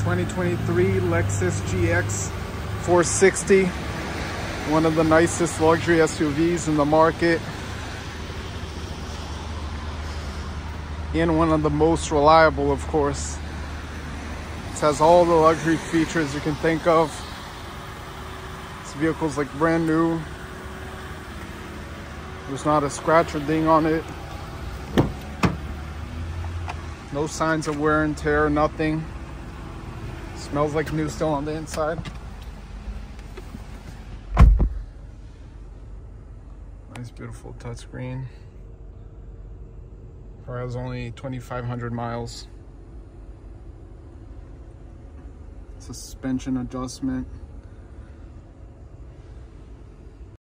2023 Lexus GX460, one of the nicest luxury SUVs in the market, and one of the most reliable, of course. It has all the luxury features you can think of. This vehicle's like brand new. There's not a scratch or ding on it. No signs of wear and tear, nothing. Smells like new still on the inside. Nice, beautiful touchscreen. Car has only 2,500 miles. Suspension adjustment.